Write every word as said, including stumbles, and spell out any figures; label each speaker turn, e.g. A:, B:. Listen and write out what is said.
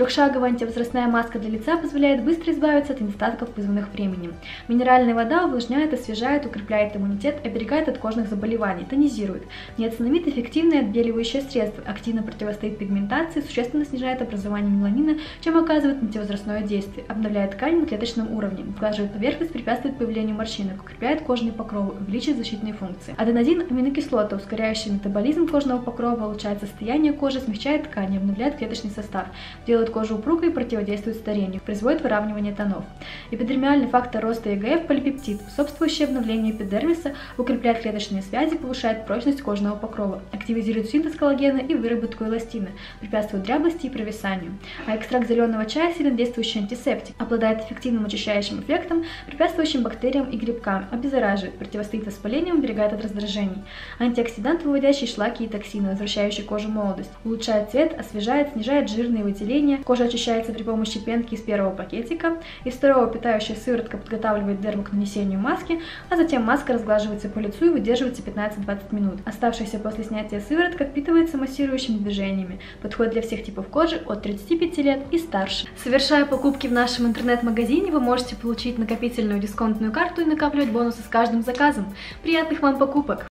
A: Трехшаговая антивозрастная маска для лица позволяет быстро избавиться от недостатков, вызванных временем. Минеральная вода увлажняет, освежает, укрепляет иммунитет, оберегает от кожных заболеваний, тонизирует. Ниацинамид – эффективное отбеливающее средство, активно противостоит пигментации, существенно снижает образование меланина, чем оказывает антивозрастное действие, обновляет ткань на клеточном уровне, сглаживает поверхность, препятствует появлению морщинок, укрепляет кожные покровы, увеличивает защитные функции. Аденозин – аминокислота, ускоряющая метаболизм кожного покрова, улучшает состояние кожи, смягчает ткань, обновляет клеточный состав, делает кожу упругой и противодействует старению, производит выравнивание тонов. Эпидермиальный фактор роста ИГФ – полипептид, способствующий обновлению эпидермиса, укрепляет клеточные связи, повышает прочность кожного покрова, активизирует синтез коллагена и выработку эластина, препятствует дряблости и провисанию. А экстракт зеленого чая – сильнодействующий антисептик, обладает эффективным очищающим эффектом, препятствующим бактериям и грибкам, обеззараживает, противостоит воспалениям, уберегает от раздражений. Антиоксидант, выводящий шлаки и токсины, возвращающий коже молодость, улучшает цвет, освежает, снижает жирные выделения, кожа очищается при помощи пенки из первого пакетика, из второго питающая сыворотка подготавливает дерму к нанесению маски, а затем маска разглаживается по лицу и выдерживается пятнадцать-двадцать минут. Оставшаяся после снятия сыворотка впитывается массирующими движениями. Подходит для всех типов кожи от тридцати пяти лет и старше. Совершая покупки в нашем интернет-магазине, вы можете получить накопительную дисконтную карту и накапливать бонусы с каждым заказом. Приятных вам покупок!